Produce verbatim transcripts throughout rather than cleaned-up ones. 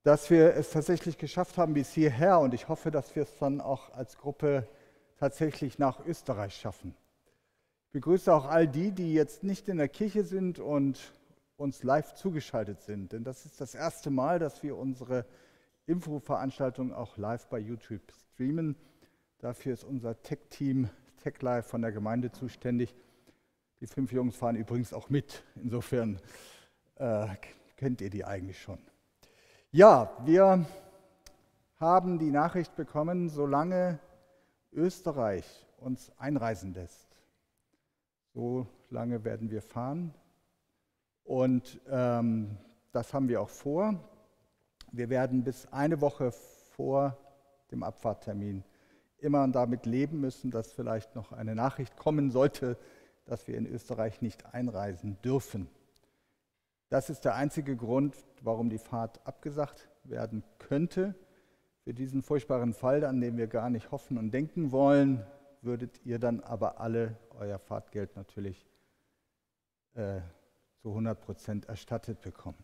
dass wir es tatsächlich geschafft haben bis hierher und ich hoffe, dass wir es dann auch als Gruppe tatsächlich nach Österreich schaffen. Ich begrüße auch all die, die jetzt nicht in der Kirche sind und uns live zugeschaltet sind, denn das ist das erste Mal, dass wir unsere Infoveranstaltung auch live bei YouTube streamen. Dafür ist unser Tech-Team TechLive von der Gemeinde zuständig. Die fünf Jungs fahren übrigens auch mit, insofern äh, kennt ihr die eigentlich schon. Ja, wir haben die Nachricht bekommen, solange Österreich uns einreisen lässt, so lange werden wir fahren und ähm, das haben wir auch vor. Wir werden bis eine Woche vor dem Abfahrttermin immer damit leben müssen, dass vielleicht noch eine Nachricht kommen sollte, dass wir in Österreich nicht einreisen dürfen. Das ist der einzige Grund, warum die Fahrt abgesagt werden könnte. Für diesen furchtbaren Fall, an den wir gar nicht hoffen und denken wollen, würdet ihr dann aber alle euer Fahrtgeld natürlich äh, zu hundert Prozent erstattet bekommen.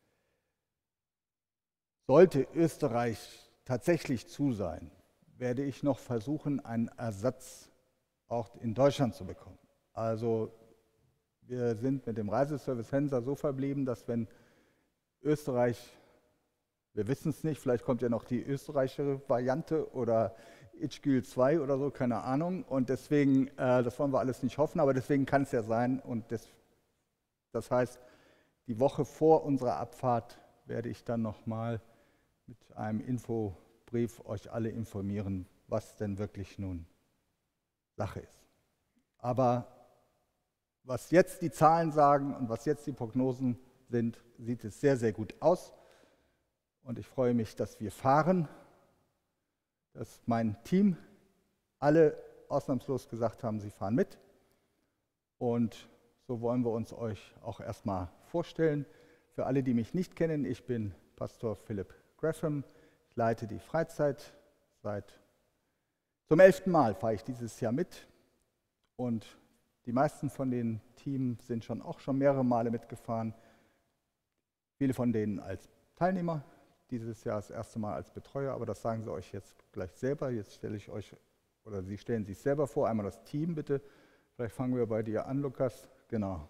Sollte Österreich tatsächlich zu sein, werde ich noch versuchen, einen Ersatz auch in Deutschland zu bekommen. Also wir sind mit dem Reiseservice Hensa so verblieben, dass wenn Österreich, wir wissen es nicht, vielleicht kommt ja noch die österreichische Variante oder Ichgül zwei oder so, keine Ahnung. Und deswegen, äh, das wollen wir alles nicht hoffen, aber deswegen kann es ja sein. Und das, das heißt, die Woche vor unserer Abfahrt werde ich dann nochmal mit einem Infobrief euch alle informieren, was denn wirklich nun Sache ist. Aber was jetzt die Zahlen sagen und was jetzt die Prognosen sind, sieht es sehr, sehr gut aus. Und ich freue mich, dass wir fahren, dass mein Team alle ausnahmslos gesagt haben, sie fahren mit. Und so wollen wir uns euch auch erstmal vorstellen. Für alle, die mich nicht kennen, ich bin Pastor Philip Gresham. Ich leite die Freizeit. Seit zum elften Mal fahre ich dieses Jahr mit. Und die meisten von den Teams sind schon auch schon mehrere Male mitgefahren. Viele von denen als Teilnehmer. Dieses Jahr das erste Mal als Betreuer, aber das sagen sie euch jetzt gleich selber. Jetzt stelle ich euch, oder Sie stellen sich selber vor, einmal das Team bitte. Vielleicht fangen wir bei dir an, Lukas. Genau.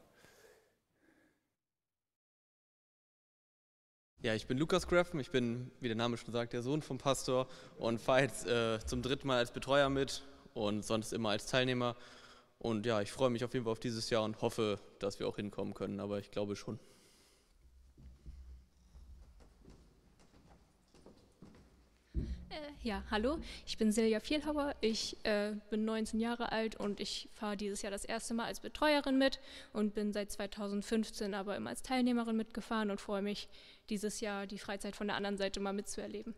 Ja, ich bin Lukas Graffen, ich bin, wie der Name schon sagt, der Sohn vom Pastor und fahre jetzt äh, zum dritten Mal als Betreuer mit und sonst immer als Teilnehmer. Und ja, ich freue mich auf jeden Fall auf dieses Jahr und hoffe, dass wir auch hinkommen können, aber ich glaube schon. Äh, ja, hallo, ich bin Silja Vielhauer, ich äh, bin neunzehn Jahre alt und ich fahre dieses Jahr das erste Mal als Betreuerin mit und bin seit zweitausendfünfzehn aber immer als Teilnehmerin mitgefahren und freue mich, dieses Jahr die Freizeit von der anderen Seite mal mitzuerleben.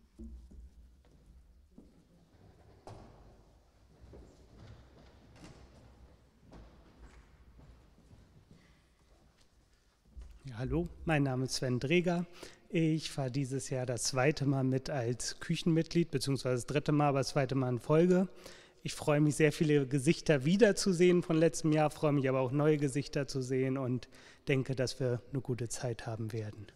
Ja, hallo, mein Name ist Sven Dreger. Ich fahre dieses Jahr das zweite Mal mit als Küchenmitglied, beziehungsweise das dritte Mal, aber das zweite Mal in Folge. Ich freue mich, sehr viele Gesichter wiederzusehen von letztem Jahr, freue mich aber auch, neue Gesichter zu sehen und denke, dass wir eine gute Zeit haben werden.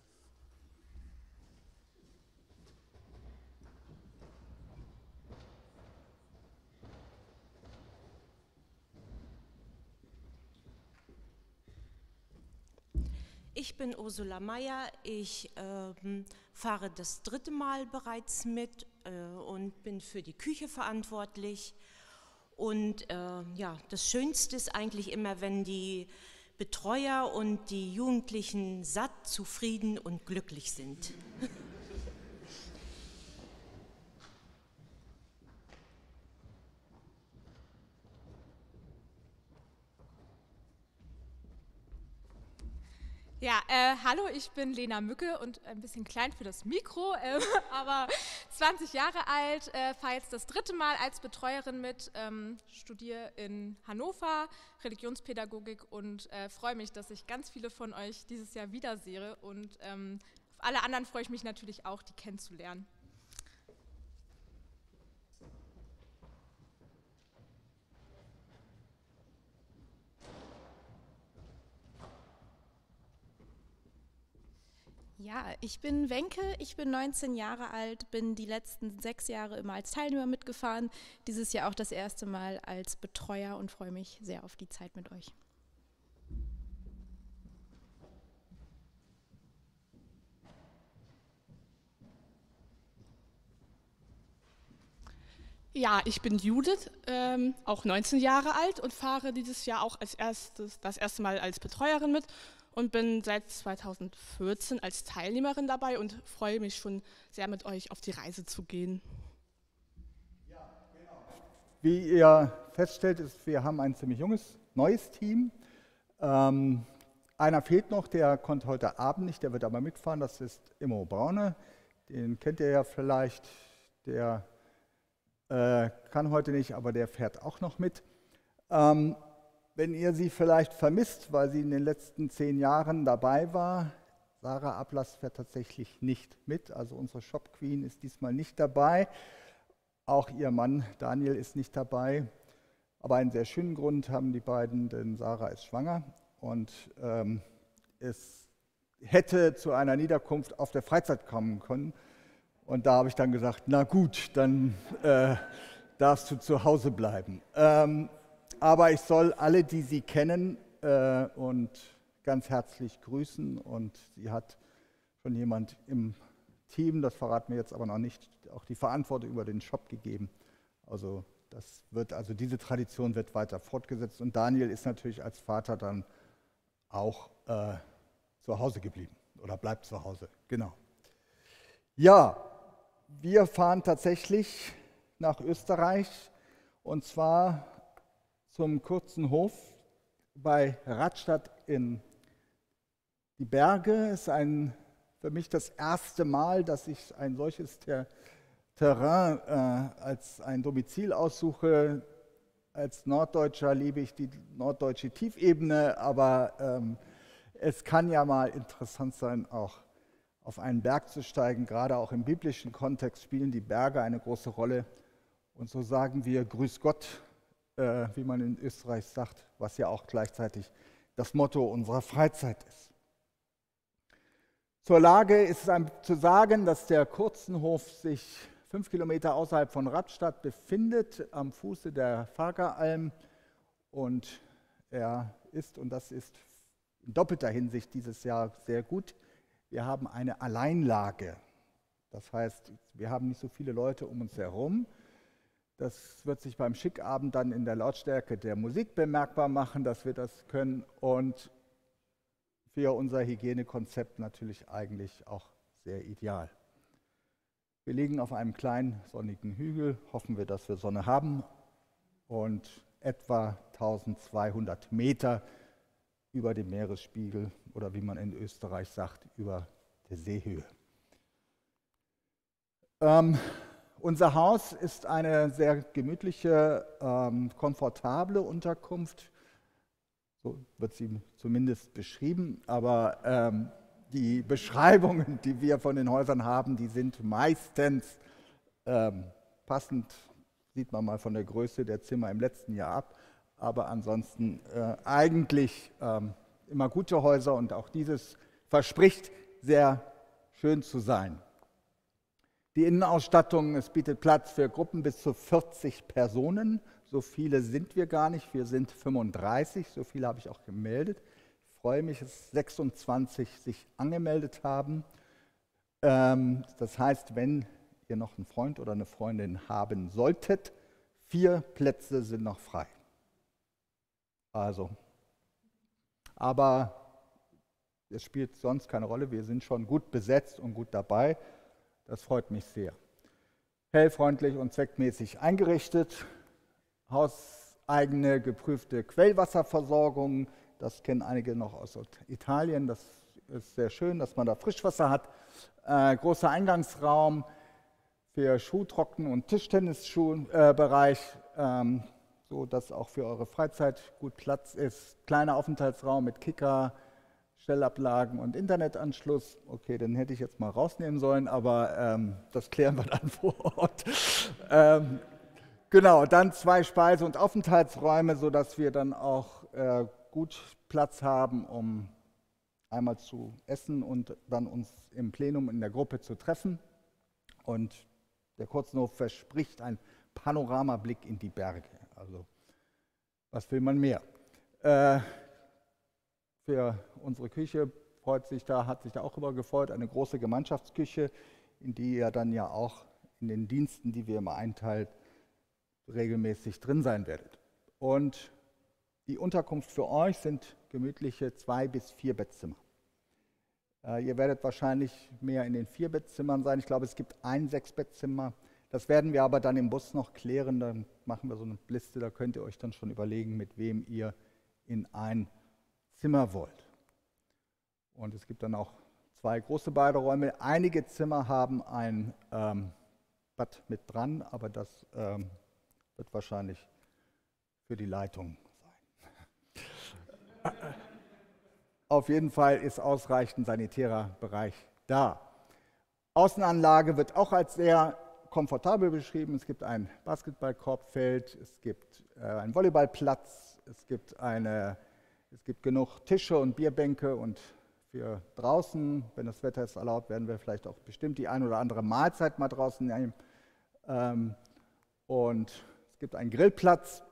Ich bin Ursula Meyer, ich ähm, fahre das dritte Mal bereits mit äh, und bin für die Küche verantwortlich. Und äh, ja, das Schönste ist eigentlich immer, wenn die Betreuer und die Jugendlichen satt, zufrieden und glücklich sind. Ja, äh, hallo, ich bin Lena Mücke und ein bisschen klein für das Mikro, äh, aber zwanzig Jahre alt, äh, fahre jetzt das dritte Mal als Betreuerin mit, ähm, studiere in Hannover Religionspädagogik und äh, freue mich, dass ich ganz viele von euch dieses Jahr wiedersehe und ähm, auf alle anderen freue ich mich natürlich auch, die kennenzulernen. Ja, ich bin Wenke, ich bin neunzehn Jahre alt, bin die letzten sechs Jahre immer als Teilnehmer mitgefahren, dieses Jahr auch das erste Mal als Betreuer und freue mich sehr auf die Zeit mit euch. Ja, ich bin Judith, ähm, auch neunzehn Jahre alt und fahre dieses Jahr auch als erstes, das erste Mal als Betreuerin mit und bin seit zweitausendvierzehn als Teilnehmerin dabei und freue mich schon sehr, mit euch auf die Reise zu gehen. Ja, genau. Wie ihr feststellt, ist, wir haben ein ziemlich junges, neues Team. Ähm, einer fehlt noch, der konnte heute Abend nicht, der wird aber mitfahren, das ist Immo Braune. Den kennt ihr ja vielleicht, der Äh, kann heute nicht, aber der fährt auch noch mit. Ähm, wenn ihr sie vielleicht vermisst, weil sie in den letzten zehn Jahren dabei war, Sarah Ablass fährt tatsächlich nicht mit, also unsere Shop Queen ist diesmal nicht dabei. Auch ihr Mann Daniel ist nicht dabei. Aber einen sehr schönen Grund haben die beiden, denn Sarah ist schwanger und ähm, es hätte zu einer Niederkunft auf der Freizeit kommen können. Und da habe ich dann gesagt, na gut, dann äh, darfst du zu Hause bleiben. Ähm, aber ich soll alle, die sie kennen, äh, und ganz herzlich grüßen. Und sie hat schon jemand im Team, das verraten wir jetzt aber noch nicht, auch die Verantwortung über den Shop gegeben. Also, das wird, also diese Tradition wird weiter fortgesetzt. Und Daniel ist natürlich als Vater dann auch äh, zu Hause geblieben oder bleibt zu Hause, genau. Ja. Wir fahren tatsächlich nach Österreich und zwar zum kurzen Hof bei Radstadt in die Berge. Es ist ein, für mich das erste Mal, dass ich ein solches Ter Terrain äh, als ein Domizil aussuche. Als Norddeutscher liebe ich die norddeutsche Tiefebene, aber ähm, es kann ja mal interessant sein, auch auf einen Berg zu steigen. Gerade auch im biblischen Kontext spielen die Berge eine große Rolle. Und so sagen wir Grüß Gott, äh, wie man in Österreich sagt, was ja auch gleichzeitig das Motto unserer Freizeit ist. Zur Lage ist einem zu sagen, dass der Kurzenhof sich fünf Kilometer außerhalb von Radstadt befindet, am Fuße der Fageralm. Und er ist, und das ist in doppelter Hinsicht dieses Jahr sehr gut, wir haben eine Alleinlage. Das heißt, wir haben nicht so viele Leute um uns herum. Das wird sich beim Schickabend dann in der Lautstärke der Musik bemerkbar machen, dass wir das können. Und für unser Hygienekonzept natürlich eigentlich auch sehr ideal. Wir liegen auf einem kleinen sonnigen Hügel, hoffen wir, dass wir Sonne haben. Und etwa tausendzweihundert Meter über dem Meeresspiegel oder wie man in Österreich sagt, über der Seehöhe. Ähm, unser Haus ist eine sehr gemütliche, ähm, komfortable Unterkunft, so wird sie zumindest beschrieben, aber ähm, die Beschreibungen, die wir von den Häusern haben, die sind meistens ähm, passend, sieht man mal von der Größe der Zimmer im letzten Jahr ab, aber ansonsten äh, eigentlich ähm, immer gute Häuser und auch dieses verspricht sehr schön zu sein. Die Innenausstattung, es bietet Platz für Gruppen bis zu vierzig Personen, so viele sind wir gar nicht, wir sind fünfunddreißig, so viele habe ich auch gemeldet. Ich freue mich, dass sechsundzwanzig sich angemeldet haben. Ähm, das heißt, wenn ihr noch einen Freund oder eine Freundin haben solltet, vier Plätze sind noch frei. Also, aber es spielt sonst keine Rolle. Wir sind schon gut besetzt und gut dabei. Das freut mich sehr. Hellfreundlich und zweckmäßig eingerichtet. Hauseigene geprüfte Quellwasserversorgung. Das kennen einige noch aus Italien. Das ist sehr schön, dass man da Frischwasser hat. Äh, großer Eingangsraum für Schuhtrocken- und Tischtennisschuhbereich. Ähm, so dass auch für eure Freizeit gut Platz ist. Kleiner Aufenthaltsraum mit Kicker, Stellablagen und Internetanschluss. Okay, den hätte ich jetzt mal rausnehmen sollen, aber ähm, das klären wir dann vor Ort. ähm, genau, dann zwei Speise- und Aufenthaltsräume, sodass wir dann auch äh, gut Platz haben, um einmal zu essen und dann uns im Plenum in der Gruppe zu treffen. Und der Kurzenhof verspricht einen Panoramablick in die Berge. Also was will man mehr? Äh, für unsere Küche freut sich da, hat sich da auch über gefreut, eine große Gemeinschaftsküche, in die ihr dann ja auch in den Diensten, die wir immer einteilen, regelmäßig drin sein werdet. Und die Unterkunft für euch sind gemütliche zwei bis vier Bettzimmer. Äh, ihr werdet wahrscheinlich mehr in den vier Bettzimmern sein. Ich glaube, es gibt ein sechs Bettzimmer. Das werden wir aber dann im Bus noch klären. Dann machen wir so eine Liste, da könnt ihr euch dann schon überlegen, mit wem ihr in ein Zimmer wollt. Und es gibt dann auch zwei große Baderäume. Einige Zimmer haben ein ähm, Bad mit dran, aber das ähm, wird wahrscheinlich für die Leitung sein. Auf jeden Fall ist ausreichend sanitärer Bereich da. Außenanlage wird auch als sehr komfortabel beschrieben. Es gibt ein Basketballkorbfeld, es gibt äh, einen Volleyballplatz, es gibt, eine, es gibt genug Tische und Bierbänke und für draußen, wenn das Wetter es erlaubt, werden wir vielleicht auch bestimmt die ein oder andere Mahlzeit mal draußen nehmen. Ähm, und es gibt einen Grillplatz,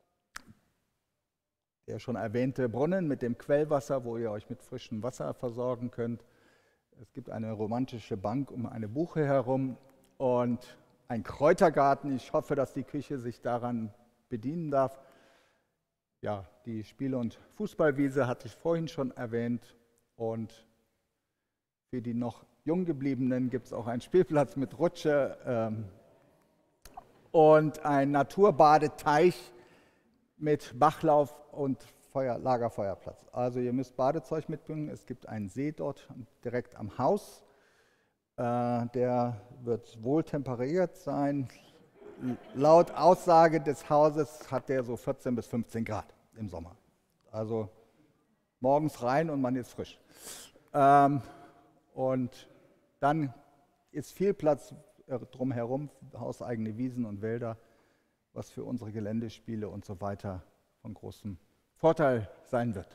der schon erwähnte Brunnen mit dem Quellwasser, wo ihr euch mit frischem Wasser versorgen könnt. Es gibt eine romantische Bank um eine Buche herum und ein Kräutergarten. Ich hoffe, dass die Küche sich daran bedienen darf. Ja, die Spiele- und Fußballwiese hatte ich vorhin schon erwähnt. Und für die noch jung gebliebenen gibt es auch einen Spielplatz mit Rutsche ähm, und einen Naturbadeteich mit Bachlauf und Feuer, Lagerfeuerplatz. Also ihr müsst Badezeug mitbringen. Es gibt einen See dort direkt am Haus. Äh, der wird wohl temperiert sein. Laut Aussage des Hauses hat der so vierzehn bis fünfzehn Grad im Sommer. Also morgens rein und man ist frisch. Ähm, und dann ist viel Platz drumherum, hauseigene Wiesen und Wälder, was für unsere Geländespiele und so weiter von großem Vorteil sein wird.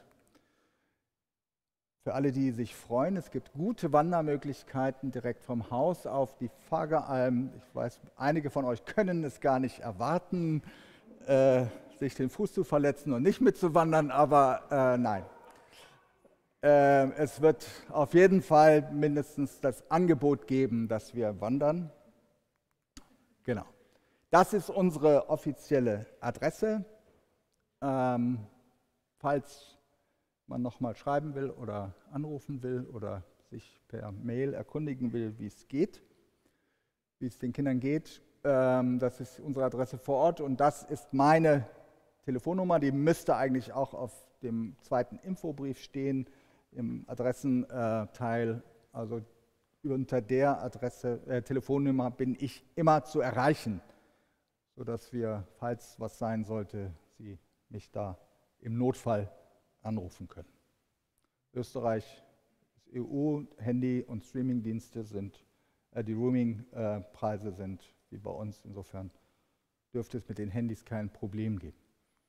Für alle, die sich freuen, es gibt gute Wandermöglichkeiten direkt vom Haus auf die Fageralm. Ich weiß, einige von euch können es gar nicht erwarten, äh, sich den Fuß zu verletzen und nicht mitzuwandern, aber äh, nein. Äh, es wird auf jeden Fall mindestens das Angebot geben, dass wir wandern. Genau. Das ist unsere offizielle Adresse. Ähm, falls man nochmal schreiben will oder anrufen will oder sich per Mail erkundigen will, wie es geht, wie es den Kindern geht. Ähm, das ist unsere Adresse vor Ort und das ist meine Telefonnummer. Die müsste eigentlich auch auf dem zweiten Infobrief stehen, im Adressenteil. Also unter der Adresse, äh, Telefonnummer bin ich immer zu erreichen, sodass wir, falls was sein sollte, Sie mich da im Notfall anrufen können. Österreich, das E U-Handy- und Streamingdienste sind, äh, die Roaming-Preise sind wie bei uns. Insofern dürfte es mit den Handys kein Problem geben.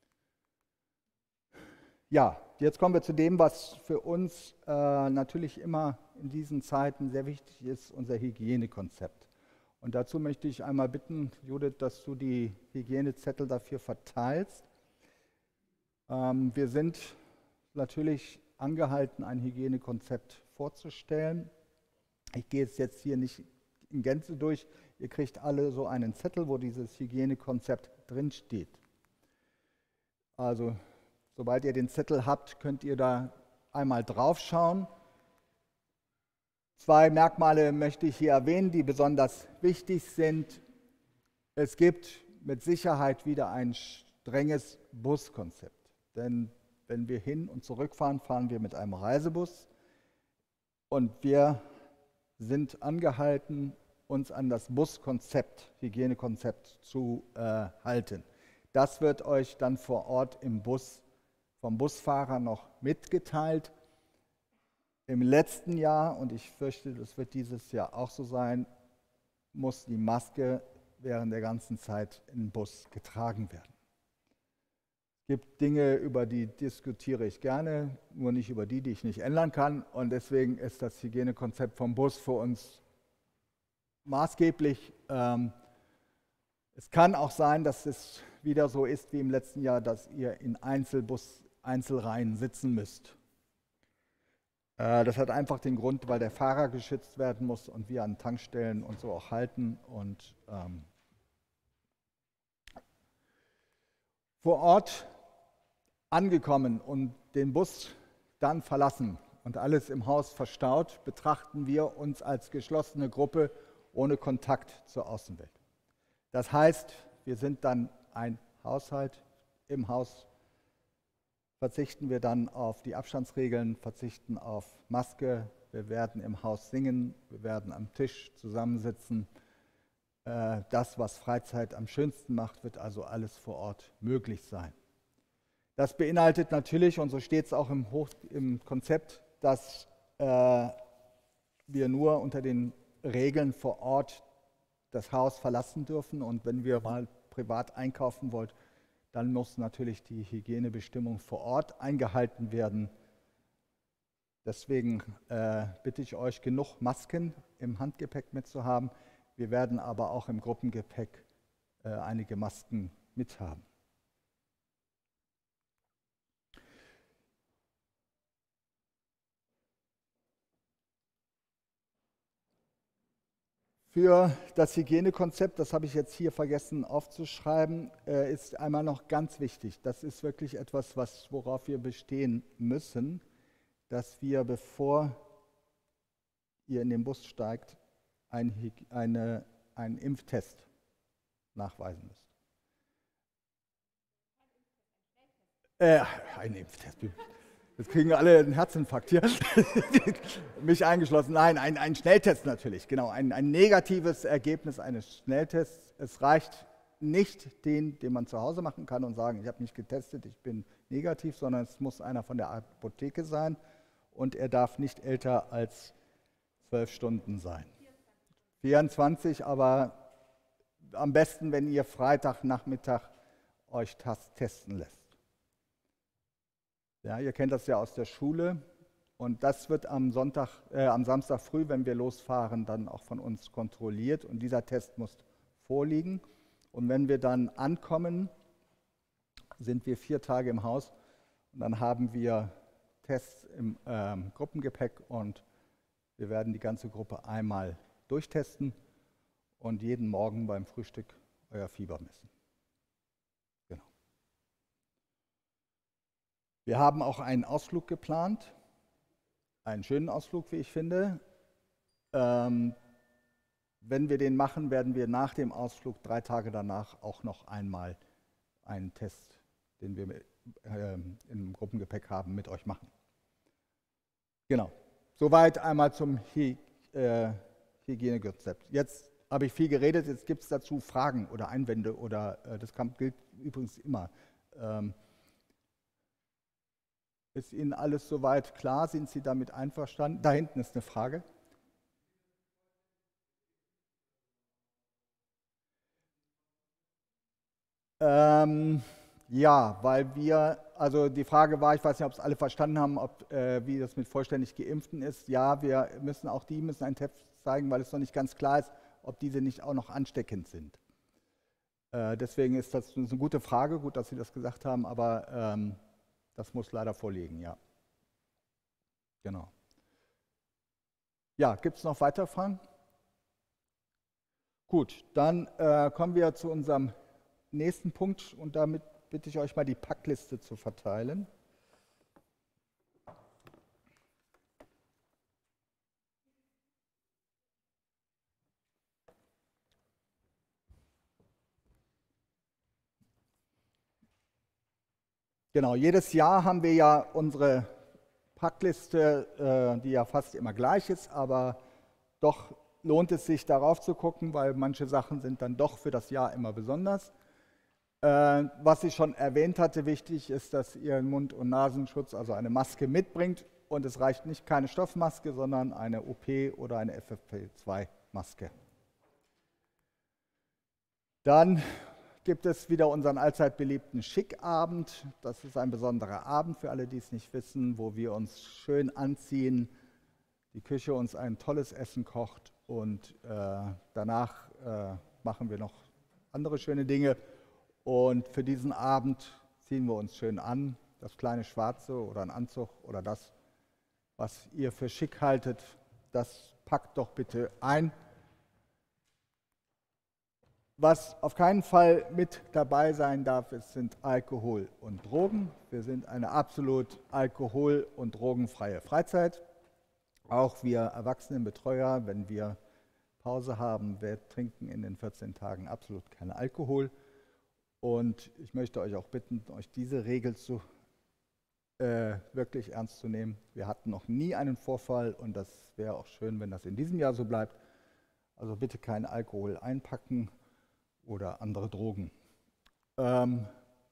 Ja, jetzt kommen wir zu dem, was für uns äh, natürlich immer in diesen Zeiten sehr wichtig ist, unser Hygienekonzept. Und dazu möchte ich einmal bitten, Judith, dass du die Hygienezettel dafür verteilst. Ähm, wir sind natürlich angehalten, ein Hygienekonzept vorzustellen. Ich gehe es jetzt hier nicht in Gänze durch. Ihr kriegt alle so einen Zettel, wo dieses Hygienekonzept drinsteht. Also, sobald ihr den Zettel habt, könnt ihr da einmal drauf schauen. Zwei Merkmale möchte ich hier erwähnen, die besonders wichtig sind. Es gibt mit Sicherheit wieder ein strenges Buskonzept. Denn wenn wir hin und zurückfahren, fahren wir mit einem Reisebus. Und wir sind angehalten, uns an das Buskonzept, Hygienekonzept zu äh, halten. Das wird euch dann vor Ort im Bus vom Busfahrer noch mitgeteilt. Im letzten Jahr, und ich fürchte, das wird dieses Jahr auch so sein, muss die Maske während der ganzen Zeit im Bus getragen werden. Es gibt Dinge, über die diskutiere ich gerne, nur nicht über die, die ich nicht ändern kann. Und deswegen ist das Hygienekonzept vom Bus für uns maßgeblich. Ähm, es kann auch sein, dass es wieder so ist wie im letzten Jahr, dass ihr in Einzelbus, Einzelreihen sitzen müsst. Äh, das hat einfach den Grund, weil der Fahrer geschützt werden muss und wir an Tankstellen und so auch halten. Und ähm, vor Ort angekommen und den Bus dann verlassen und alles im Haus verstaut, betrachten wir uns als geschlossene Gruppe ohne Kontakt zur Außenwelt. Das heißt, wir sind dann ein Haushalt. Im Haus verzichten wir dann auf die Abstandsregeln, verzichten auf Maske. Wir werden im Haus singen, wir werden am Tisch zusammensitzen. Das, was Freizeit am schönsten macht, wird also alles vor Ort möglich sein. Das beinhaltet natürlich, und so steht es auch im, Hoch, im Konzept, dass äh, wir nur unter den Regeln vor Ort das Haus verlassen dürfen. Und wenn wir mal privat einkaufen wollen, dann muss natürlich die Hygienebestimmung vor Ort eingehalten werden. Deswegen äh, bitte ich euch, genug Masken im Handgepäck mitzuhaben. Wir werden aber auch im Gruppengepäck äh, einige Masken mithaben. Für das Hygienekonzept, das habe ich jetzt hier vergessen aufzuschreiben, äh, ist einmal noch ganz wichtig. Das ist wirklich etwas, was, worauf wir bestehen müssen, dass wir, bevor ihr in den Bus steigt, ein, eine, einen Impftest nachweisen müsst. Äh, ein Impftest. Jetzt kriegen alle einen Herzinfarkt hier. Mich eingeschlossen. Nein, ein, ein Schnelltest natürlich. Genau, ein, ein negatives Ergebnis eines Schnelltests. Es reicht nicht den, den man zu Hause machen kann und sagen, ich habe mich getestet, ich bin negativ, sondern es muss einer von der Apotheke sein und er darf nicht älter als zwölf Stunden sein. vierundzwanzig, aber am besten, wenn ihr Freitagnachmittag euch testen lässt. Ja, ihr kennt das ja aus der Schule und das wird am, Sonntag, äh, am Samstag früh, wenn wir losfahren, dann auch von uns kontrolliert und dieser Test muss vorliegen. Und wenn wir dann ankommen, sind wir vier Tage im Haus und dann haben wir Tests im äh, Gruppengepäck und wir werden die ganze Gruppe einmal durchtesten und jeden Morgen beim Frühstück euer Fieber messen. Wir haben auch einen Ausflug geplant, einen schönen Ausflug, wie ich finde. Ähm, wenn wir den machen, werden wir nach dem Ausflug drei Tage danach auch noch einmal einen Test, den wir äh, im Gruppengepäck haben, mit euch machen. Genau, soweit einmal zum Hy äh, Hygienekonzept. Jetzt habe ich viel geredet, jetzt gibt es dazu Fragen oder Einwände oder äh, das kann, gilt übrigens immer. Ähm, Ist Ihnen alles soweit klar? Sind Sie damit einverstanden? Da hinten ist eine Frage. Ähm, ja, weil wir, also die Frage war, ich weiß nicht, ob es alle verstanden haben, ob, äh, wie das mit vollständig Geimpften ist. Ja, wir müssen auch die müssen einen Test zeigen, weil es noch nicht ganz klar ist, ob diese nicht auch noch ansteckend sind. Äh, deswegen ist das eine gute Frage, gut, dass Sie das gesagt haben, aber ähm, das muss leider vorliegen, ja. Genau. Ja, gibt es noch weitere Fragen? Gut, dann äh, kommen wir zu unserem nächsten Punkt und damit bitte ich euch mal die Packliste zu verteilen. Genau, jedes Jahr haben wir ja unsere Packliste, äh, die ja fast immer gleich ist, aber doch lohnt es sich darauf zu gucken, weil manche Sachen sind dann doch für das Jahr immer besonders. Äh, was ich schon erwähnt hatte, wichtig ist, dass ihr einen Mund- und Nasenschutz, also eine Maske mitbringt und es reicht nicht keine Stoffmaske, sondern eine O P oder eine F F P zwei Maske. Dann gibt es wieder unseren allzeit beliebten Schickabend. Das ist ein besonderer Abend für alle, die es nicht wissen, wo wir uns schön anziehen, die Küche uns ein tolles Essen kocht und äh, danach äh, machen wir noch andere schöne Dinge. Und für diesen Abend ziehen wir uns schön an, das kleine Schwarze oder ein Anzug oder das, was ihr für schick haltet, das packt doch bitte ein. Was auf keinen Fall mit dabei sein darf, es sind Alkohol und Drogen. Wir sind eine absolut alkohol- und drogenfreie Freizeit. Auch wir Erwachsenenbetreuer, wenn wir Pause haben, wir trinken in den vierzehn Tagen absolut keinen Alkohol. Und ich möchte euch auch bitten, euch diese Regel zu, äh, wirklich ernst zu nehmen. Wir hatten noch nie einen Vorfall und das wäre auch schön, wenn das in diesem Jahr so bleibt. Also bitte keinen Alkohol einpacken oder andere Drogen. Ähm,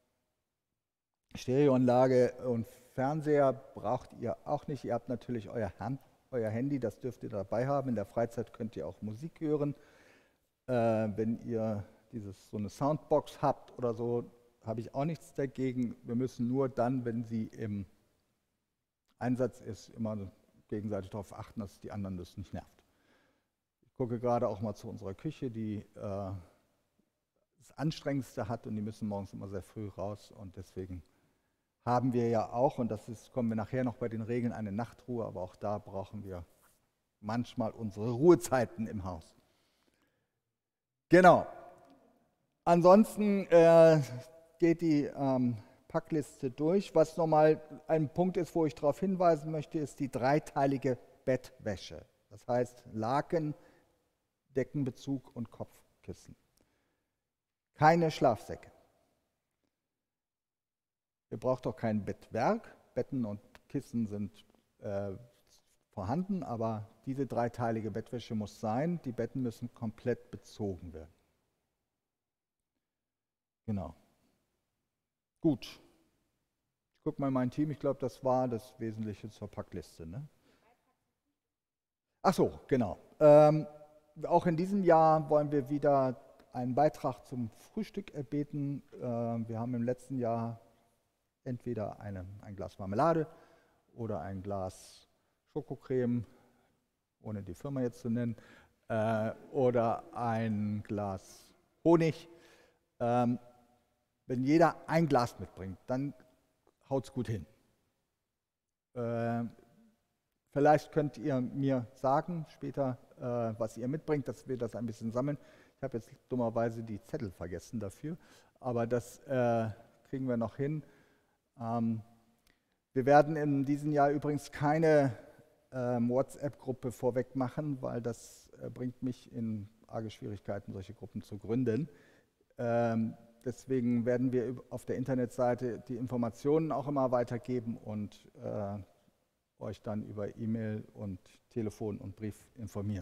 Stereoanlage und Fernseher braucht ihr auch nicht. Ihr habt natürlich euer, Hand, euer Handy, das dürft ihr dabei haben. In der Freizeit könnt ihr auch Musik hören. Äh, wenn ihr dieses, so eine Soundbox habt oder so, habe ich auch nichts dagegen. Wir müssen nur dann, wenn sie im Einsatz ist, immer gegenseitig darauf achten, dass die anderen das nicht nervt. Ich gucke gerade auch mal zu unserer Küche, die äh, das Anstrengendste hat und die müssen morgens immer sehr früh raus und deswegen haben wir ja auch, und das ist, kommen wir nachher noch bei den Regeln, eine Nachtruhe, aber auch da brauchen wir manchmal unsere Ruhezeiten im Haus. Genau. Ansonsten äh, geht die ähm, Packliste durch. Was nochmal ein Punkt ist, wo ich darauf hinweisen möchte, ist die dreiteilige Bettwäsche. Das heißt Laken, Deckenbezug und Kopfkissen. Keine Schlafsäcke. Ihr braucht auch kein Bettwerk. Betten und Kissen sind äh, vorhanden, aber diese dreiteilige Bettwäsche muss sein. Die Betten müssen komplett bezogen werden. Genau. Gut. Ich gucke mal in mein Team. Ich glaube, das war das Wesentliche zur Packliste. Ne? Ach so, genau. Ähm, auch in diesem Jahr wollen wir wieder einen Beitrag zum Frühstück erbeten. Äh, wir haben im letzten Jahr entweder eine, ein Glas Marmelade oder ein Glas Schokocreme, ohne die Firma jetzt zu nennen, äh, oder ein Glas Honig. Ähm, wenn jeder ein Glas mitbringt, dann haut es gut hin. Äh, vielleicht könnt ihr mir sagen später, äh, was ihr mitbringt, dass wir das ein bisschen sammeln. Ich habe jetzt dummerweise die Zettel vergessen dafür, aber das äh, kriegen wir noch hin. Ähm, wir werden in diesem Jahr übrigens keine ähm, WhatsApp-Gruppe vorweg machen, weil das äh, bringt mich in arge Schwierigkeiten, solche Gruppen zu gründen. Ähm, deswegen werden wir auf der Internetseite die Informationen auch immer weitergeben und äh, euch dann über E-Mail und Telefon und Brief informieren.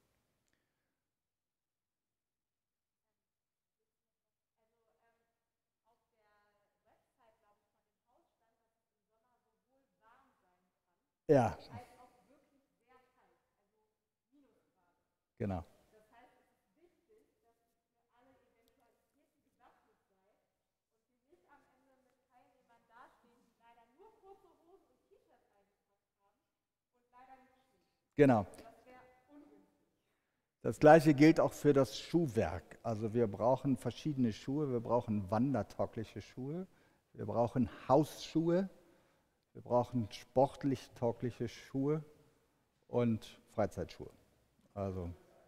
Ja. Genau. Das heißt, es ist wichtig, dass ihr für alle Eventualitäten gewappnet seid und wir nicht am Ende mit Teilnehmern dastehen, die leider nur kurze Hosen und T-Shirts eingepackt haben und leider nicht schwimmen. Genau. Das wäre ungünstig. Das Gleiche gilt auch für das Schuhwerk. Also wir brauchen verschiedene Schuhe. Wir brauchen wandertaugliche Schuhe. Wir brauchen Hausschuhe. Wir brauchen sportlich taugliche Schuhe und Freizeitschuhe. Also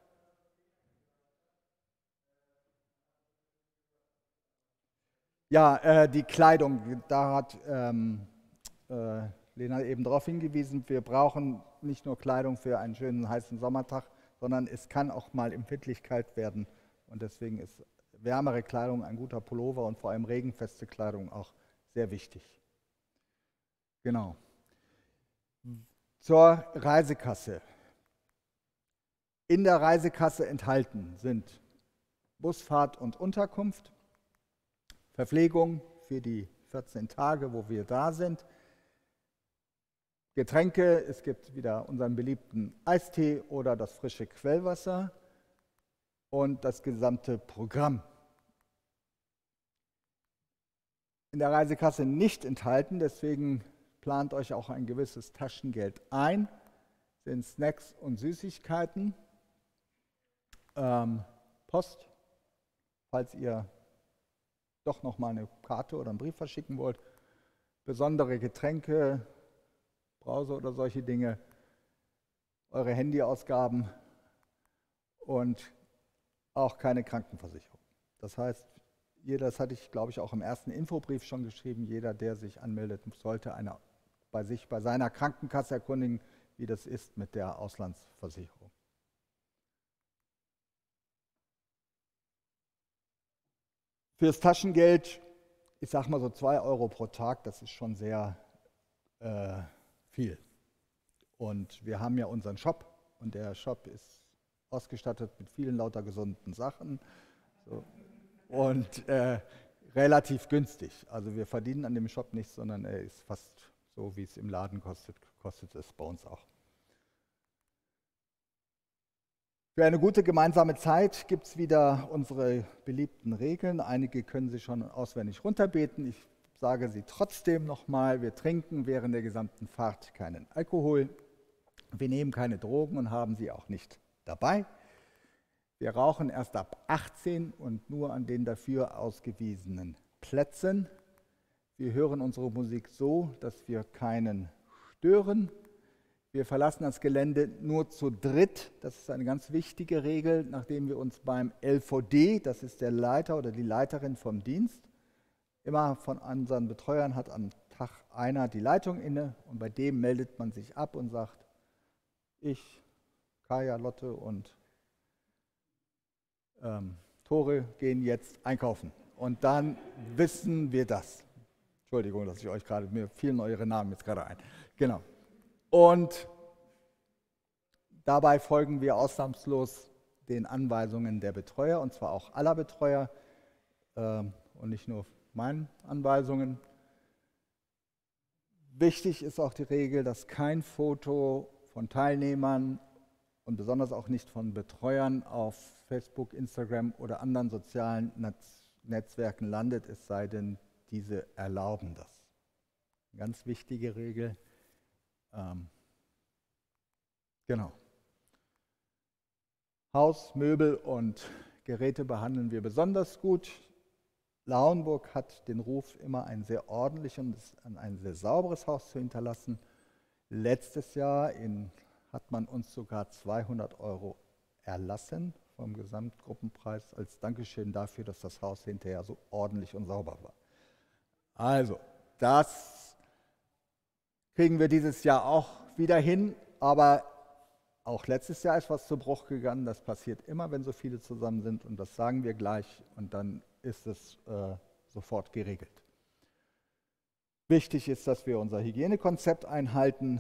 ja, äh, die Kleidung, da hat ähm, äh, Lena eben darauf hingewiesen, wir brauchen nicht nur Kleidung für einen schönen heißen Sommertag, sondern es kann auch mal empfindlich kalt werden und deswegen ist wärmere Kleidung, ein guter Pullover und vor allem regenfeste Kleidung auch sehr wichtig. Genau. Zur Reisekasse. In der Reisekasse enthalten sind Busfahrt und Unterkunft, Verpflegung für die vierzehn Tage, wo wir da sind, Getränke, es gibt wieder unseren beliebten Eistee oder das frische Quellwasser und das gesamte Programm. in der Reisekasse nicht enthalten, deswegen plant euch auch ein gewisses Taschengeld ein, sind Snacks und Süßigkeiten, ähm, Post, falls ihr doch noch mal eine Karte oder einen Brief verschicken wollt, besondere Getränke, Brause oder solche Dinge, eure Handyausgaben und auch keine Krankenversicherung. Das heißt, jeder, das hatte ich, glaube ich, auch im ersten Infobrief schon geschrieben, jeder, der sich anmeldet, sollte eine, bei sich, bei seiner Krankenkasse erkundigen, wie das ist mit der Auslandsversicherung. Fürs Taschengeld, ich sage mal so zwei Euro pro Tag, das ist schon sehr äh, viel. Und wir haben ja unseren Shop und der Shop ist ausgestattet mit vielen lauter gesunden Sachen so. Und äh, relativ günstig. Also wir verdienen an dem Shop nichts, sondern er ist fast so, wie es im Laden kostet, kostet es bei uns auch. Für eine gute gemeinsame Zeit gibt es wieder unsere beliebten Regeln. Einige können Sie schon auswendig runterbeten. Ich sage sie trotzdem nochmal. Wir trinken während der gesamten Fahrt keinen Alkohol. Wir nehmen keine Drogen und haben sie auch nicht dabei. Wir rauchen erst ab achtzehn und nur an den dafür ausgewiesenen Plätzen. Wir hören unsere Musik so, dass wir keinen stören. Wir verlassen das Gelände nur zu dritt. Das ist eine ganz wichtige Regel, nachdem wir uns beim L V D, das ist der Leiter oder die Leiterin vom Dienst, immer von unseren Betreuern hat am Tag einer die Leitung inne und bei dem meldet man sich ab und sagt, ich, Kaya, Lotte und ähm, Tore gehen jetzt einkaufen. Und dann wissen wir das. Entschuldigung, dass ich euch gerade, mir fielen eure Namen jetzt gerade ein. Genau. Und dabei folgen wir ausnahmslos den Anweisungen der Betreuer, und zwar auch aller Betreuer ähm, und nicht nur meinen Anweisungen. Wichtig ist auch die Regel, dass kein Foto von Teilnehmern und besonders auch nicht von Betreuern auf Facebook, Instagram oder anderen sozialen Netz Netzwerken landet, es sei denn, diese erlauben das. Eine ganz wichtige Regel. Ähm, genau. Haus, Möbel und Geräte behandeln wir besonders gut. Lauenburg hat den Ruf, immer ein sehr ordentliches und ein sehr sauberes Haus zu hinterlassen. Letztes Jahr in, hat man uns sogar zweihundert Euro erlassen vom Gesamtgruppenpreis als Dankeschön dafür, dass das Haus hinterher so ordentlich und sauber war. Also, das kriegen wir dieses Jahr auch wieder hin, aber auch letztes Jahr ist was zu Bruch gegangen. Das passiert immer, wenn so viele zusammen sind und das sagen wir gleich und dann ist es äh, sofort geregelt. Wichtig ist, dass wir unser Hygienekonzept einhalten.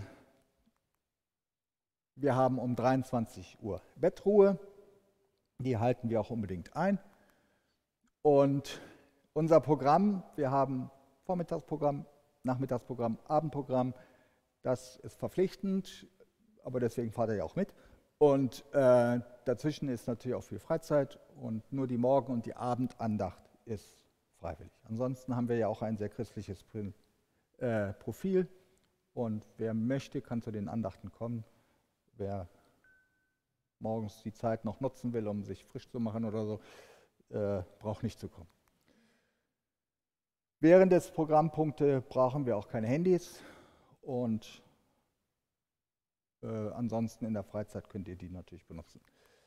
Wir haben um dreiundzwanzig Uhr Bettruhe, die halten wir auch unbedingt ein. Und unser Programm, wir haben Vormittagsprogramm, Nachmittagsprogramm, Abendprogramm, das ist verpflichtend, aber deswegen fahrt ihr ja auch mit. Und äh, dazwischen ist natürlich auch viel Freizeit und nur die Morgen- und die Abendandacht ist freiwillig. Ansonsten haben wir ja auch ein sehr christliches äh, Profil und wer möchte, kann zu den Andachten kommen. Wer morgens die Zeit noch nutzen will, um sich frisch zu machen oder so, äh, braucht nicht zu kommen. Während des Programmpunkte brauchen wir auch keine Handys und äh, ansonsten in der Freizeit könnt ihr die natürlich benutzen.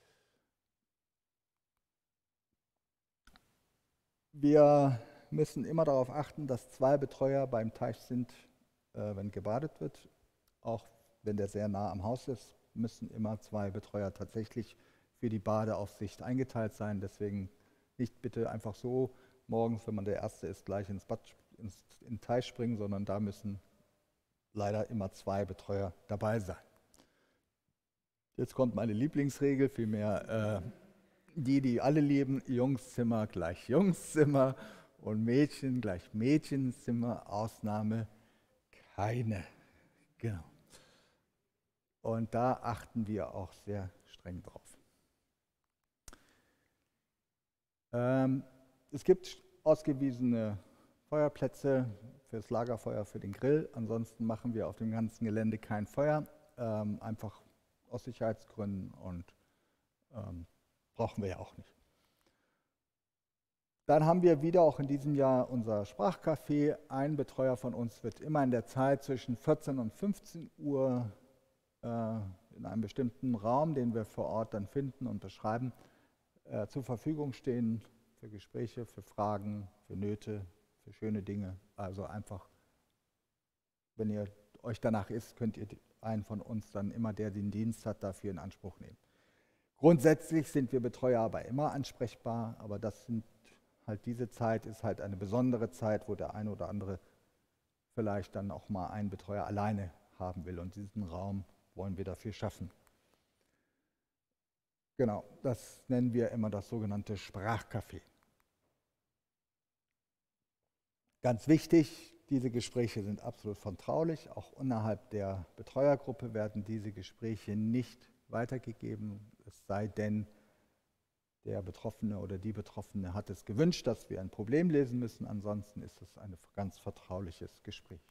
Wir müssen immer darauf achten, dass zwei Betreuer beim Teich sind, äh, wenn gebadet wird. Auch wenn der sehr nah am Haus ist, müssen immer zwei Betreuer tatsächlich für die Badeaufsicht eingeteilt sein. Deswegen nicht bitte einfach so morgens, wenn man der Erste ist, gleich ins Bad, ins, in den Teich springen, sondern da müssen leider immer zwei Betreuer dabei sein. Jetzt kommt meine Lieblingsregel, vielmehr äh, die, die alle lieben, Jungszimmer gleich Jungszimmer und Mädchen gleich Mädchenzimmer, Ausnahme keine. Genau. Und da achten wir auch sehr streng drauf. Ähm, es gibt ausgewiesene Feuerplätze fürs Lagerfeuer, für den Grill. Ansonsten machen wir auf dem ganzen Gelände kein Feuer, ähm, einfach aus Sicherheitsgründen und ähm, brauchen wir ja auch nicht. Dann haben wir wieder auch in diesem Jahr unser Sprachcafé. Ein Betreuer von uns wird immer in der Zeit zwischen vierzehn und fünfzehn Uhr äh, in einem bestimmten Raum, den wir vor Ort dann finden und beschreiben, äh, zur Verfügung stehen für Gespräche, für Fragen, für Nöte, für schöne Dinge. Also einfach, wenn ihr euch danach ist, könnt ihr einen von uns dann immer, der den Dienst hat, dafür in Anspruch nehmen. Grundsätzlich sind wir Betreuer aber immer ansprechbar, aber das sind halt diese Zeit ist halt eine besondere Zeit, wo der eine oder andere vielleicht dann auch mal einen Betreuer alleine haben will und diesen Raum wollen wir dafür schaffen. Genau, das nennen wir immer das sogenannte Sprachcafé. Ganz wichtig, diese Gespräche sind absolut vertraulich. Auch innerhalb der Betreuergruppe werden diese Gespräche nicht weitergegeben, es sei denn, der Betroffene oder die Betroffene hat es gewünscht, dass wir ein Problem lesen müssen. Ansonsten ist es ein ganz vertrauliches Gespräch.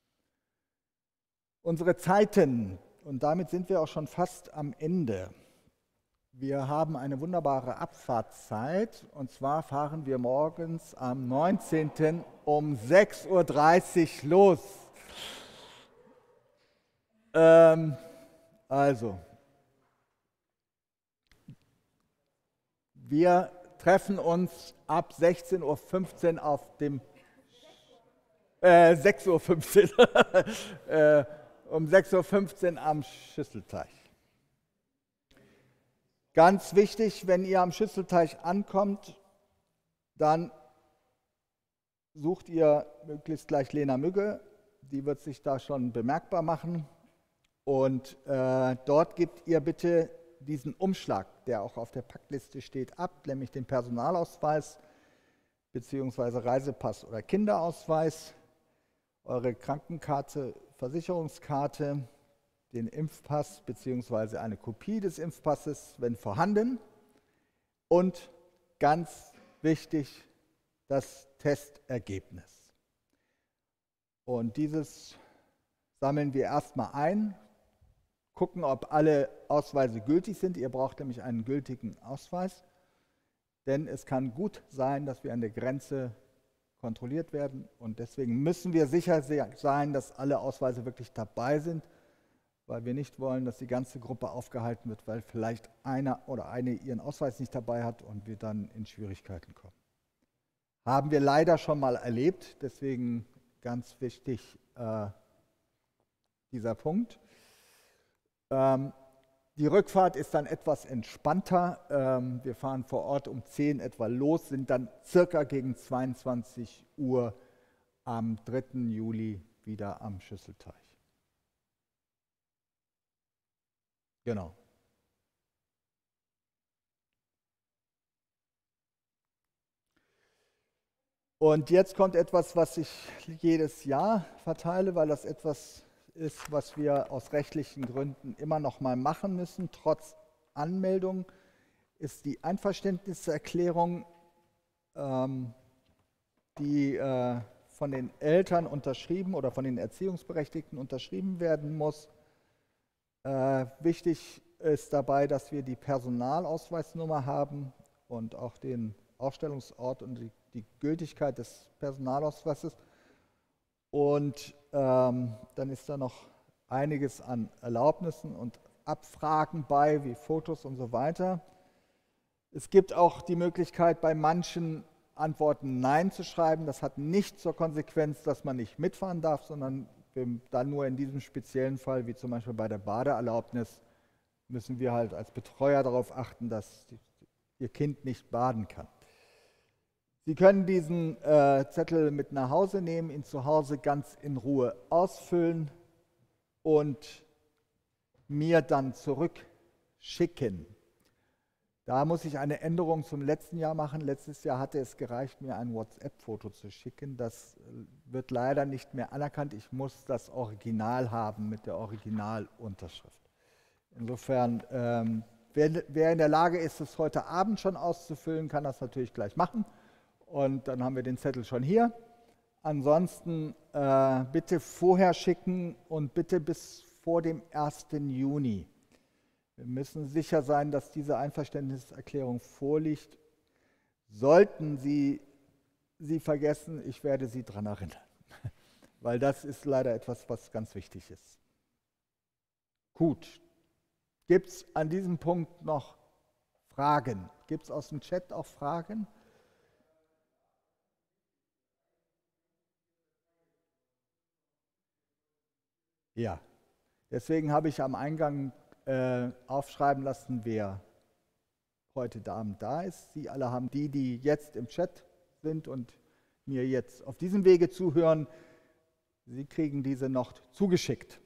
Unsere Zeiten, und damit sind wir auch schon fast am Ende. Wir haben eine wunderbare Abfahrtszeit, und zwar fahren wir morgens am neunzehnten um sechs Uhr dreißig los. Ähm, also, wir treffen uns ab sechzehn Uhr fünfzehn auf dem äh, sechs Uhr fünfzehn äh, um sechs Uhr fünfzehn am Schüsselteich. Ganz wichtig, wenn ihr am Schüsselteich ankommt, dann sucht ihr möglichst gleich Lena Mügge, die wird sich da schon bemerkbar machen, und äh, dort gebt ihr bitte diesen Umschlag, der auch auf der Packliste steht, ab, nämlich den Personalausweis bzw. Reisepass oder Kinderausweis, eure Krankenkarte, Versicherungskarte, den Impfpass bzw. eine Kopie des Impfpasses, wenn vorhanden, und ganz wichtig, das Testergebnis. Und dieses sammeln wir erstmal ein, gucken, ob alle Ausweise gültig sind. Ihr braucht nämlich einen gültigen Ausweis, denn es kann gut sein, dass wir an der Grenze kontrolliert werden, und deswegen müssen wir sicher sein, dass alle Ausweise wirklich dabei sind, weil wir nicht wollen, dass die ganze Gruppe aufgehalten wird, weil vielleicht einer oder eine ihren Ausweis nicht dabei hat und wir dann in Schwierigkeiten kommen. Haben wir leider schon mal erlebt, deswegen ganz wichtig äh, dieser Punkt. Ähm, die Rückfahrt ist dann etwas entspannter. Ähm, wir fahren vor Ort um zehn etwa los, sind dann circa gegen zweiundzwanzig Uhr am dritten Juli wieder am Schüsselteich. Genau. Und jetzt kommt etwas, was ich jedes Jahr verteile, weil das etwas ist, was wir aus rechtlichen Gründen immer noch mal machen müssen, trotz Anmeldung, ist die Einverständniserklärung, ähm, die äh, von den Eltern unterschrieben oder von den Erziehungsberechtigten unterschrieben werden muss. Äh, wichtig ist dabei, dass wir die Personalausweisnummer haben und auch den Ausstellungsort und die, die Gültigkeit des Personalausweises. Und ähm, dann ist da noch einiges an Erlaubnissen und Abfragen bei, wie Fotos und so weiter. Es gibt auch die Möglichkeit, bei manchen Antworten Nein zu schreiben. Das hat nicht zur Konsequenz, dass man nicht mitfahren darf, sondern dann nur in diesem speziellen Fall, wie zum Beispiel bei der Badeerlaubnis, müssen wir halt als Betreuer darauf achten, dass die, Ihr Kind nicht baden kann. Sie können diesen äh, Zettel mit nach Hause nehmen, ihn zu Hause ganz in Ruhe ausfüllen und mir dann zurückschicken. Da muss ich eine Änderung zum letzten Jahr machen. Letztes Jahr hatte es gereicht, mir ein WhatsApp-Foto zu schicken. Das wird leider nicht mehr anerkannt. Ich muss das Original haben mit der Originalunterschrift. Insofern, ähm, wer, wer in der Lage ist, es heute Abend schon auszufüllen, kann das natürlich gleich machen. Und dann haben wir den Zettel schon hier. Ansonsten äh, bitte vorher schicken und bitte bis vor dem ersten Juni. Wir müssen sicher sein, dass diese Einverständniserklärung vorliegt. Sollten Sie sie vergessen, ich werde Sie daran erinnern, weil das ist leider etwas, was ganz wichtig ist. Gut, gibt es an diesem Punkt noch Fragen? Gibt es aus dem Chat auch Fragen? Ja, deswegen habe ich am Eingang äh, aufschreiben lassen, wer heute Abend da ist. Sie alle haben die, die jetzt im Chat sind und mir jetzt auf diesem Wege zuhören, Sie kriegen diese noch zugeschickt.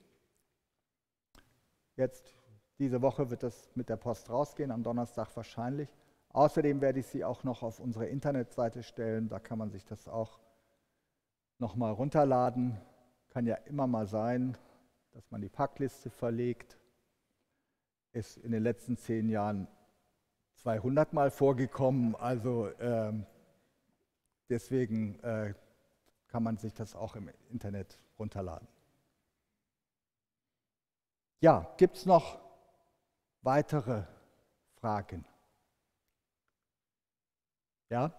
Jetzt, diese Woche wird das mit der Post rausgehen, am Donnerstag wahrscheinlich. Außerdem werde ich sie auch noch auf unsere Internetseite stellen, da kann man sich das auch nochmal runterladen. Kann ja immer mal sein, dass man die Packliste verlegt. Ist in den letzten zehn Jahren zweihundert Mal vorgekommen, also ähm, deswegen äh, kann man sich das auch im Internet runterladen. Ja, gibt es noch weitere Fragen? Ja?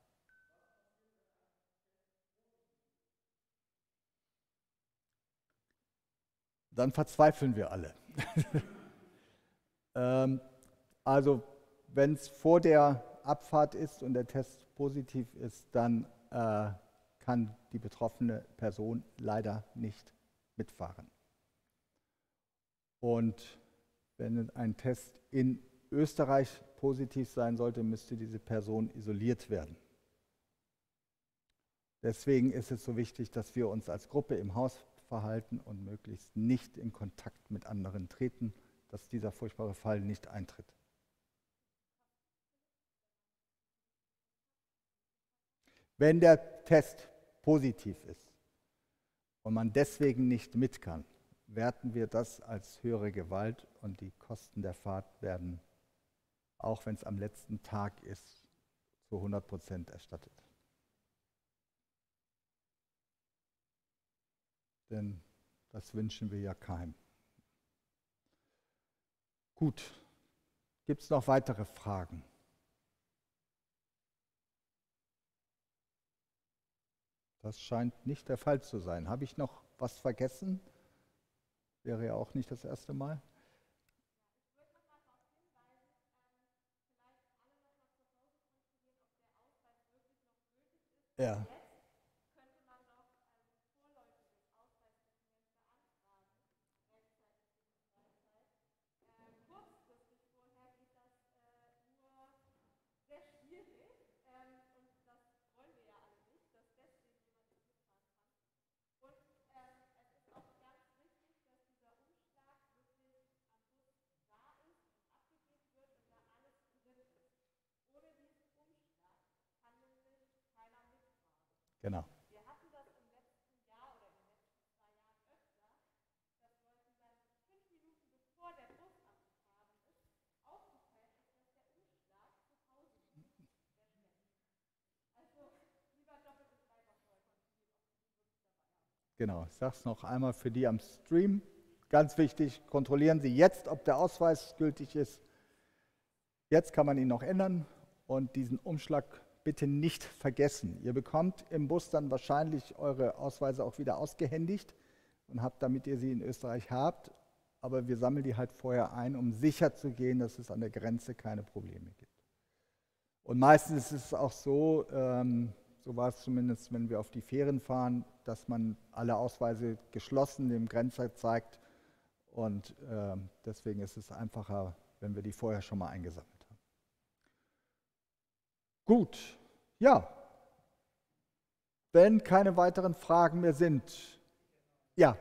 Dann verzweifeln wir alle. ähm, also, wenn es vor der Abfahrt ist und der Test positiv ist, dann äh, kann die betroffene Person leider nicht mitfahren. Und wenn ein Test in Österreich positiv sein sollte, müsste diese Person isoliert werden. Deswegen ist es so wichtig, dass wir uns als Gruppe im Haus verhalten und möglichst nicht in Kontakt mit anderen treten, dass dieser furchtbare Fall nicht eintritt. Wenn der Test positiv ist und man deswegen nicht mit kann, werten wir das als höhere Gewalt und die Kosten der Fahrt werden, auch wenn es am letzten Tag ist, zu hundert Prozent erstattet. Denn das wünschen wir ja keinem. Gut, gibt es noch weitere Fragen? Das scheint nicht der Fall zu sein. Habe ich noch was vergessen? Wäre ja auch nicht das erste Mal. Ja. Genau. Wir hatten das im letzten Jahr oder in den letzten zwei Jahren öfter, dass Leuten dann fünf Minuten bevor der Bus abgefahren ist, aufgefallen ist, dass der Umschlag zu Hause ist. Also lieber doppelt bis dreifach vorher kontrollieren, ob sie die wirklich dabei haben. Genau, ich sage es noch einmal für die am Stream. Ganz wichtig, kontrollieren Sie jetzt, ob der Ausweis gültig ist. Jetzt kann man ihn noch ändern und diesen Umschlag bitte nicht vergessen. Ihr bekommt im Bus dann wahrscheinlich eure Ausweise auch wieder ausgehändigt und habt, damit ihr sie in Österreich habt. Aber wir sammeln die halt vorher ein, um sicher zu gehen, dass es an der Grenze keine Probleme gibt. Und meistens ist es auch so, ähm, so war es zumindest, wenn wir auf die Fähren fahren, dass man alle Ausweise geschlossen dem Grenzer zeigt. Und äh, deswegen ist es einfacher, wenn wir die vorher schon mal eingesammelt haben. Gut, ja. Wenn keine weiteren Fragen mehr sind, ja.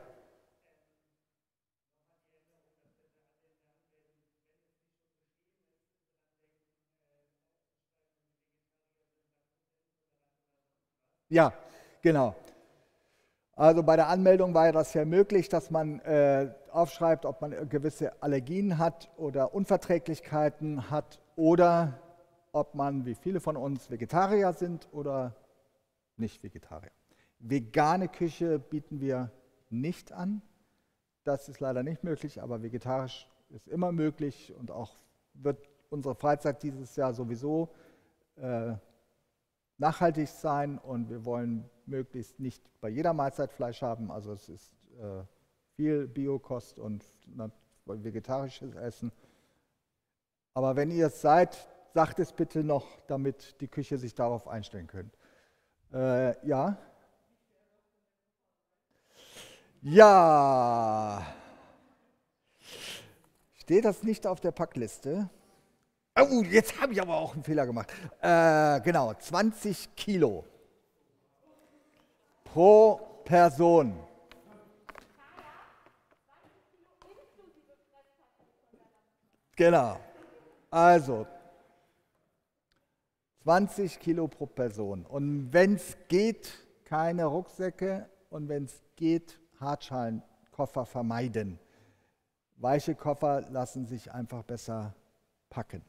Ja, genau. Also bei der Anmeldung war das ja möglich, dass man äh, aufschreibt, ob man gewisse Allergien hat oder Unverträglichkeiten hat oder ob man, wie viele von uns, Vegetarier sind oder nicht Vegetarier. Vegane Küche bieten wir nicht an. Das ist leider nicht möglich, aber vegetarisch ist immer möglich und auch wird unsere Freizeit dieses Jahr sowieso äh, nachhaltig sein und wir wollen möglichst nicht bei jeder Mahlzeit Fleisch haben. Also es ist äh, viel Biokost und vegetarisches Essen. Aber wenn ihr es seid, sagt es bitte noch, damit die Küche sich darauf einstellen könnt. Äh, ja? Ja. Steht das nicht auf der Packliste? Oh, jetzt habe ich aber auch einen Fehler gemacht. Äh, genau, zwanzig Kilo pro Person. Genau. Also, zwanzig Kilo pro Person. Und wenn es geht, keine Rucksäcke und wenn es geht, Hartschalenkoffer vermeiden. Weiche Koffer lassen sich einfach besser packen.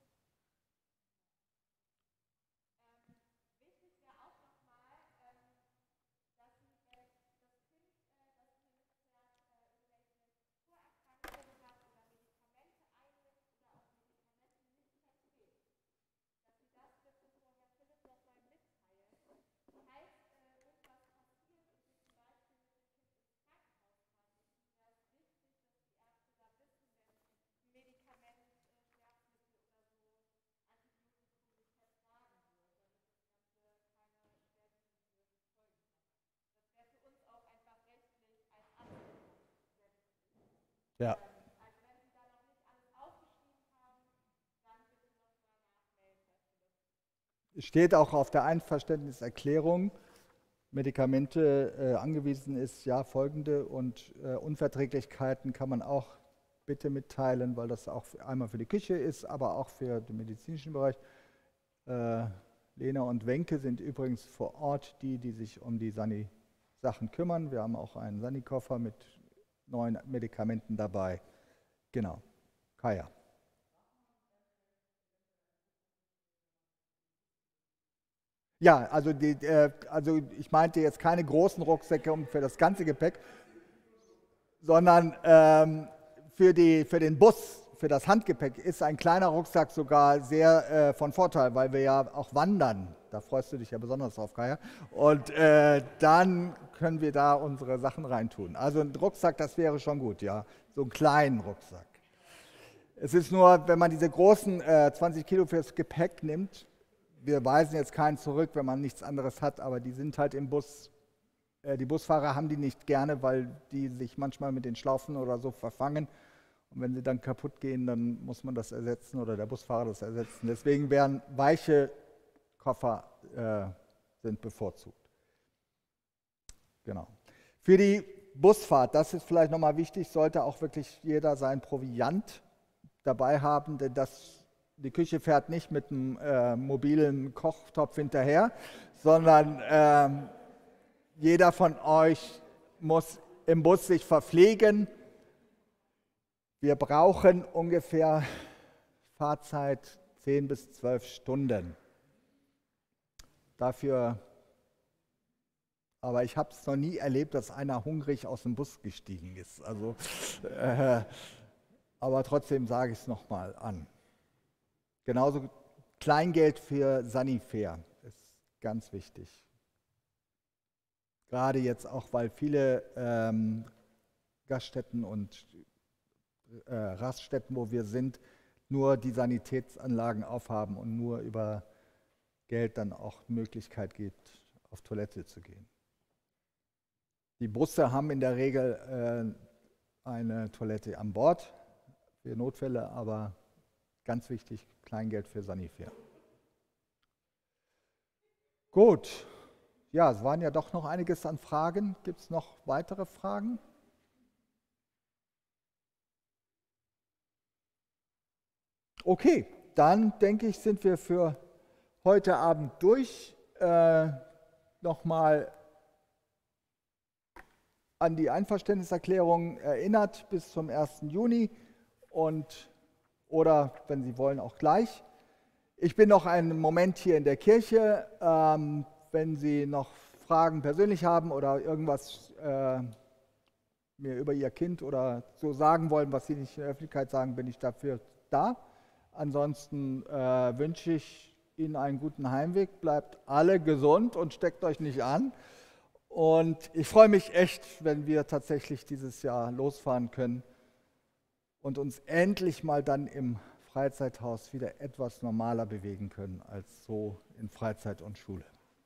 Ja. Steht auch auf der Einverständniserklärung, Medikamente äh, angewiesen ist, ja, folgende und äh, Unverträglichkeiten kann man auch bitte mitteilen, weil das auch einmal für die Küche ist, aber auch für den medizinischen Bereich. Äh, Lena und Wenke sind übrigens vor Ort die, die sich um die Sani-Sachen kümmern. Wir haben auch einen Sani-Koffer mit neuen Medikamenten dabei. Genau. Kaya. Ja, also, die, äh, also ich meinte jetzt keine großen Rucksäcke für das ganze Gepäck, sondern ähm, für, die, für den Bus, für das Handgepäck ist ein kleiner Rucksack sogar sehr äh, von Vorteil, weil wir ja auch wandern. Da freust du dich ja besonders drauf, Kaya. Und äh, dann können wir da unsere Sachen reintun. Also ein Rucksack, das wäre schon gut, ja. So einen kleinen Rucksack. Es ist nur, wenn man diese großen äh, zwanzig Kilo fürs Gepäck nimmt, wir weisen jetzt keinen zurück, wenn man nichts anderes hat, aber die sind halt im Bus, äh, die Busfahrer haben die nicht gerne, weil die sich manchmal mit den Schlaufen oder so verfangen. Und wenn sie dann kaputt gehen, dann muss man das ersetzen oder der Busfahrer das ersetzen. Deswegen wären weiche Koffer äh, sind bevorzugt. Genau. Für die Busfahrt, das ist vielleicht nochmal wichtig, sollte auch wirklich jeder sein Proviant dabei haben, denn das Die Küche fährt nicht mit einem äh, mobilen Kochtopf hinterher, sondern ähm, jeder von euch muss im Bus sich verpflegen. Wir brauchen ungefähr Fahrzeit zehn bis zwölf Stunden. Dafür, aber ich habe es noch nie erlebt, dass einer hungrig aus dem Bus gestiegen ist. Also, äh, aber trotzdem sage ich es nochmal an. Genauso Kleingeld für Sanifair ist ganz wichtig. Gerade jetzt auch, weil viele ähm, Gaststätten und äh, Raststätten, wo wir sind, nur die Sanitätsanlagen aufhaben und nur über Geld dann auch Möglichkeit gibt, auf Toilette zu gehen. Die Busse haben in der Regel äh, eine Toilette an Bord für Notfälle, aber ganz wichtig, Kleingeld für Sanifair. Gut, ja, es waren ja doch noch einiges an Fragen. Gibt es noch weitere Fragen? Okay, dann denke ich, sind wir für heute Abend durch. Äh, Nochmal an die Einverständniserklärung erinnert bis zum ersten Juni und oder, wenn Sie wollen, auch gleich. Ich bin noch einen Moment hier in der Kirche. Ähm, wenn Sie noch Fragen persönlich haben oder irgendwas äh, mir über Ihr Kind oder so sagen wollen, was Sie nicht in der Öffentlichkeit sagen, bin ich dafür da. Ansonsten äh, wünsche ich Ihnen einen guten Heimweg, bleibt alle gesund und steckt euch nicht an. Und ich freue mich echt, wenn wir tatsächlich dieses Jahr losfahren können und uns endlich mal dann im Freizeithaus wieder etwas normaler bewegen können als so in Freizeit und Schule.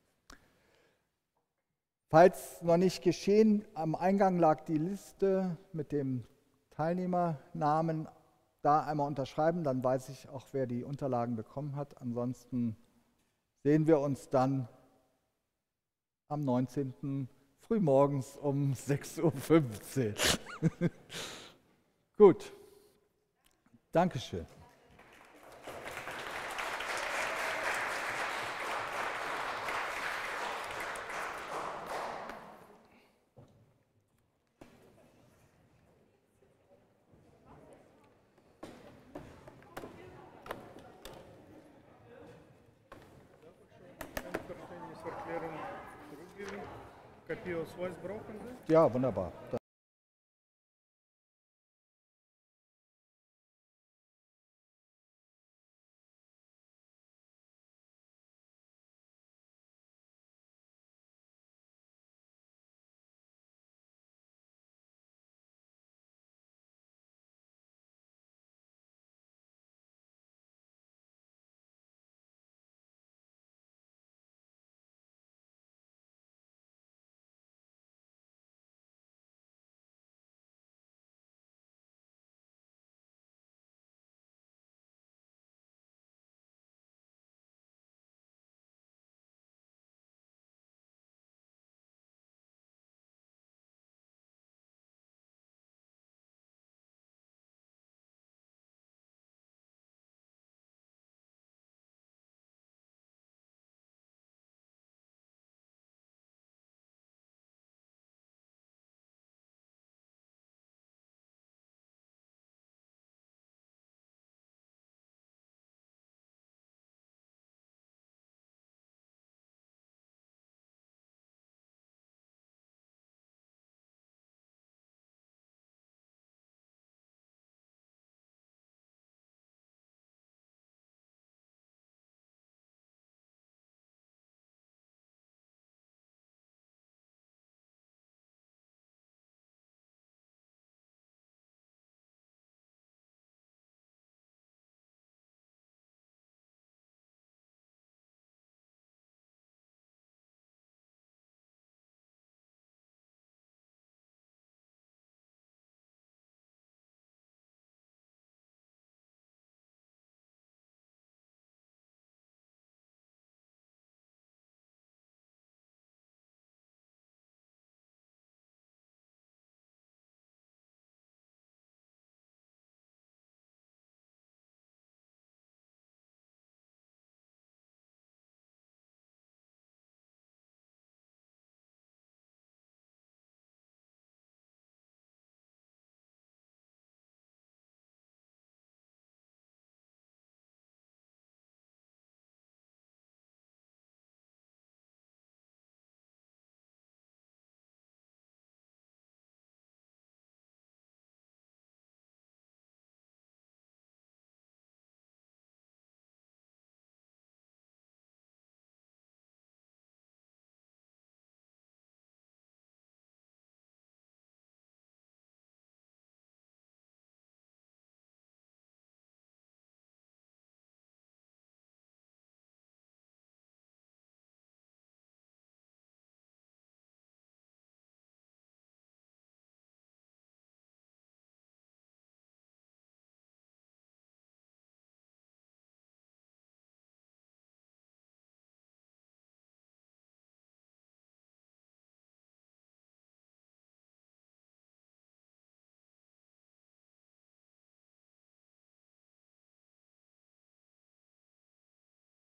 Falls noch nicht geschehen, am Eingang lag die Liste mit dem Teilnehmernamen. Da einmal unterschreiben, dann weiß ich auch, wer die Unterlagen bekommen hat. Ansonsten sehen wir uns dann am neunzehnten frühmorgens um sechs Uhr fünfzehn. Gut, Dankeschön. Kopie Ausweis brauchen Sie? Ja, wunderbar.